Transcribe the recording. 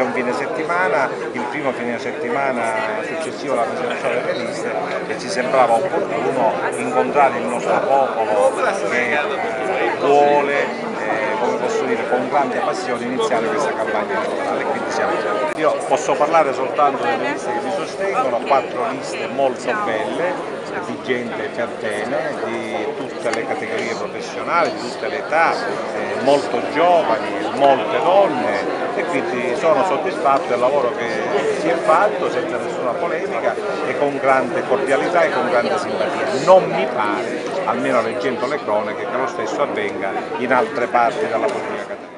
è un fine settimana, il primo fine settimana successivo alla presentazione delle liste, e ci sembrava opportuno incontrare il nostro popolo che vuole, come posso dire, con grande passione iniziare questa campagna elettorale, quindi siamo qui. Io posso parlare soltanto delle liste che mi sostengono, 4 liste molto belle, di gente per bene, di tutte le categorie professionali, di tutte le età, molto giovani, molte donne, e quindi sono soddisfatto del lavoro che si è fatto senza nessuna polemica e con grande cordialità e con grande simpatia. Non mi pare, almeno leggendo le cronache, che lo stesso avvenga in altre parti della politica cattolica.